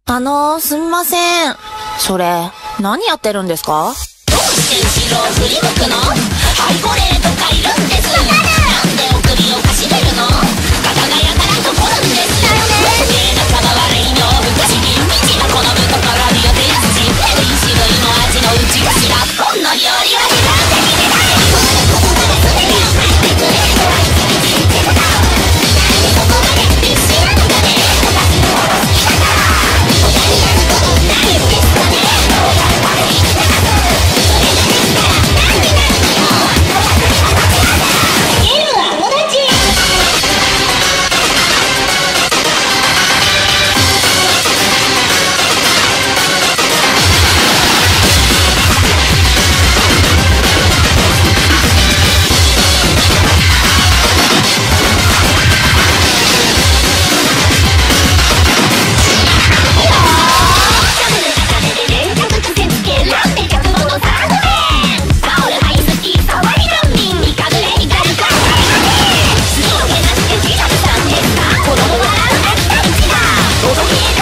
すみません。それ、何やってるんですか？ どうして後ろを振り向くの？ハイコレーとかいるんです。なんでお首をかしげるの？肩がやたらと凝るんです。無名なカバはレイノーブ不思議未知の好むところによって安心ヘビー種類の味の内頭本の料理は時間的でないここまで全てを返してくれるとは一日ってことここまで必死なのかね私の方が好きだから他にやることないんですかねおやっぱり言ってたぞそれがですから何になるのよゲームは友達子供はあんなに大事だ届け